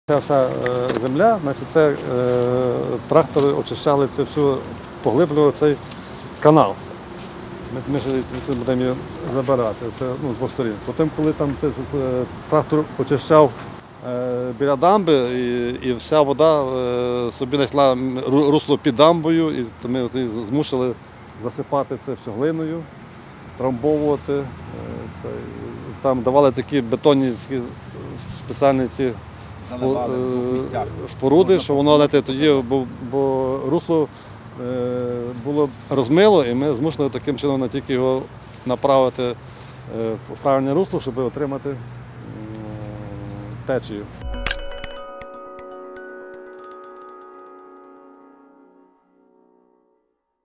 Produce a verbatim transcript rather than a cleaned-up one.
Ця вся земля, значить, це е, трактори очищали це всю, поглиблювали цей канал. Ми, ми ж будемо її забирати, це ну, з двох сторін. Потім, коли там трактор очищав е, біля дамби, і, і вся вода е, собі знайшла русло під дамбою, і ми от, і змусили засипати це все глиною, трамбовувати. Е, це, там давали такі бетонні такі спеціальні ці споруди, що воно тоді, бо, бо русло е, було розмило, і ми змусили таким чином не тільки його направити е, в правильне русло, щоб отримати е, течію.